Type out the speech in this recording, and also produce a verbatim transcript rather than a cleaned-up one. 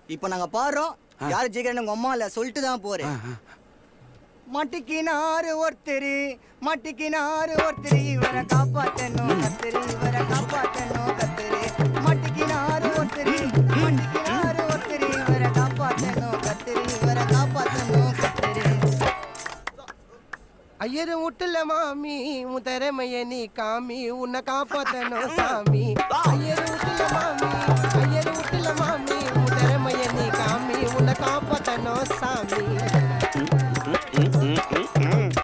இப்போ நாங்க பாடுறோம். யாரு ஜெயிக்கிறேன்னு உங்க அம்மா இல்ல சொல்லிட்டு தான் போறேன். மட்டிக்கினாரு ஒருத்தரு மட்டிக்கினாரு ஒருத்தரு இவரை காப்பாத்தணும் கத்தரு இவரை காப்பாத்தணும் கத்தரு மட்டிக்கினாரு ஒருத்தரு மட்டிக்கினாரு ஒருத்தரு இவரை காப்பாத்தணும் கத்தரு இவரை காப்பாத்தணும் கத்தரு. ஐயரு முட்டுல மாமி உன் திறமைய நீ காமி உன்னை காப்பாத்தணும் சாமி.